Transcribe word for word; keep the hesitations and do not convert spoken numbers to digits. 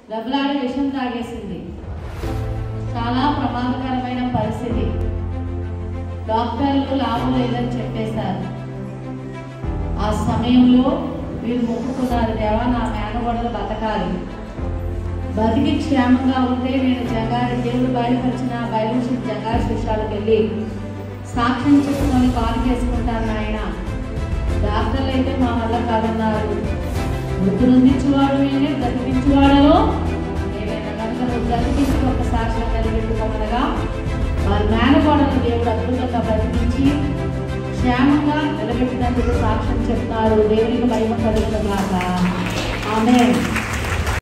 దెబ్బలాడి విషం తాగేసింది. చాలా ప్రమాదకరమైన పరిస్థితి. డాక్టర్లు లాభం లేదని చెప్పేశారు. ఆ సమయంలో వీరు మొక్కుకున్నారు, దేవా నా మేనగోడలు బతకాలి, బతికి క్షేమంగా ఉంటే నేను జంగారెడ్డి దేవుడు బయలుపరిచిన బయలు జంగారెడ్డి శిష్యాలకు వెళ్ళి సాక్ష్యం చెప్పుకొని కాలుకేసుకుంటాను నాయన. డాక్టర్లు అయితే మా వల్ల కాదన్నారు. మృతులుందించువాడు నేనే, బ్రతికించువాడలో నేనైనా కనుక నువ్వు బ్రతికించి ఒక సాక్ష్యం నిలబెట్టుకోమనగా వారి మేనగోడను దేవుడు అద్భుతంగా బ్రతికించి క్షేమంగా నిలబెట్టినందుకు సాక్ష్యం చెప్తారు. దేవునికి మహిమ కలుగును గాక. ఆమేన్.